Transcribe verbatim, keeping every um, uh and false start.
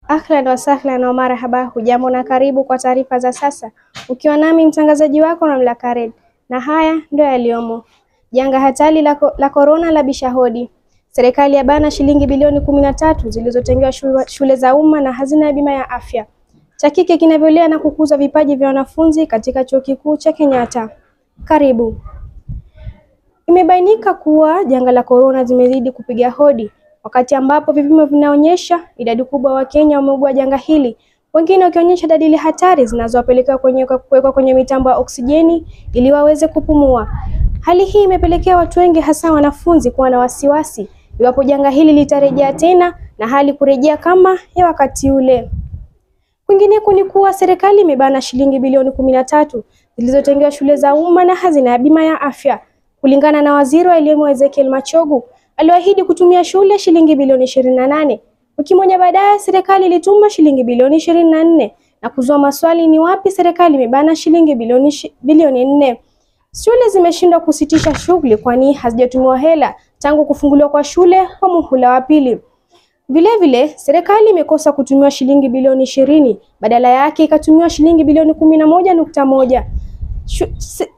Ahlan wa sahlan wa marhaba, hujambo na karibu kwa taarifa za sasa, ukiwa nami mtangazaji wako Mamlaka Red, na haya ndio yaliyomo. Janga hatari la, la corona la bisha hodi. Serikali yabana shilingi bilioni kumi na tatu zilizotengewa shule, shule za umma na hazina ya bima ya afya. Cha kike kinavyolea na kukuza vipaji vya wanafunzi katika chuo kikuu cha Kenyatta. Karibu. Imebainika kuwa janga la corona zimezidi kupiga hodi, wakati ambapo vipimo vinaonyesha idadi kubwa wa Kenya wameugua janga hili, wengine wakionyesha dalili hatari zinazowapelekea kwenye kuwekwa kwenye mitambo ya oksijeni ili waweze kupumua. Hali hii imepelekea watu wengi hasa wanafunzi kuwa na wasiwasi iwapo janga hili litarejea tena na hali kurejea kama ya wakati ule. Kwingineko ni kuwa serikali imebana shilingi bilioni kumi na tatu zilizotengewa shule za umma na hazina ya bima ya afya. Kulingana na waziri wa elimu Ezekiel Machogu, aliahidi kutumia shule shilingi bilioni ishirini na nane. Wiki moja baadaye serikali ilituma shilingi bilioni ishirini na nne na kuzua maswali ni wapi serikali imebana shilingi bilioni bilioni nne. Shule zimeshindwa kusitisha shughuli kwani hazijatumiwa hela tangu kufunguliwa kwa shule kwa muhula wa pili. Vile vile serikali imekosa kutumia shilingi bilioni ishirini, badala yake ikatumiwa shilingi bilioni kumi na moja nukta moja.